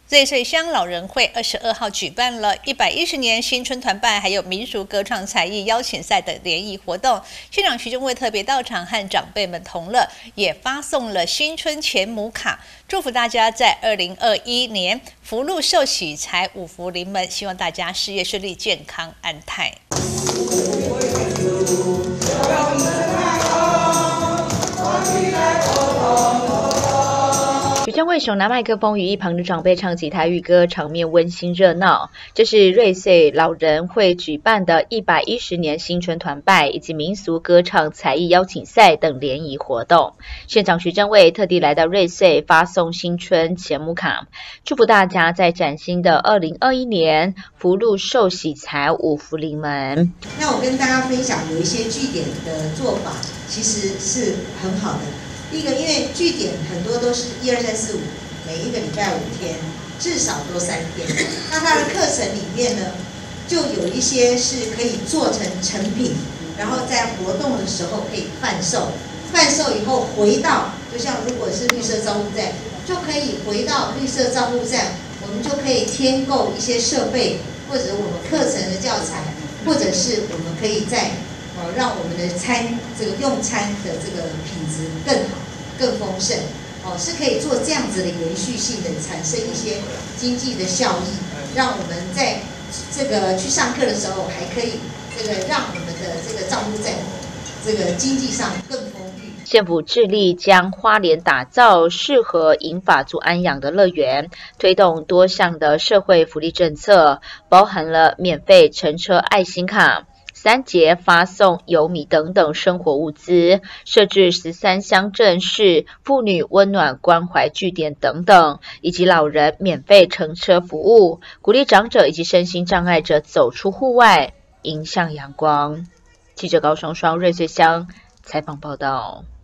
瑞穗乡老人会22号举办了110年新春团拜，还有民俗歌唱才艺邀请赛等联谊活动。县长徐正伟特别到场和长辈们同乐，也发送了新春钱母卡，祝福大家在2021年福禄寿喜财五福临门，希望大家事业顺利、健康安泰。 徐正伟手拿麦克风与一旁的长辈唱起台语歌，场面温馨热闹。这是瑞穗老人会举办的110年新春团拜以及民俗歌唱才艺邀请赛等联谊活动。县长徐正伟特地来到瑞穗发送新春钱母卡，祝福大家在崭新的2021年福禄寿喜财五福临门。 那我跟大家分享有一些据点的做法，其实是很好的。第一个，因为据点很多都是1、2、3、4、5，每一个礼拜5天，至少都3天。那它的课程里面呢，就有一些是可以做成成品，然后在活动的时候可以贩售。贩售以后回到，就像如果是绿色照护站，就可以回到绿色照护站，我们就可以添购一些设备，或者我们课程的教材，或者是我们可以在让我们的用餐的这个品质更好、更丰盛，是可以做这样子的延续性的，产生一些经济的效益，让我们在这个去上课的时候，还可以让我们的这个照顾在这个经济上更丰裕。 县府致力将花莲打造适合银发族安养的乐园，推动多项的社会福利政策，包含了免费乘车爱心卡、3节发送油米等等生活物资，设置13乡镇市妇女温暖关怀据点等等，以及老人免费乘车服务，鼓励长者以及身心障碍者走出户外，迎向阳光。记者高双双瑞穗乡采访报道。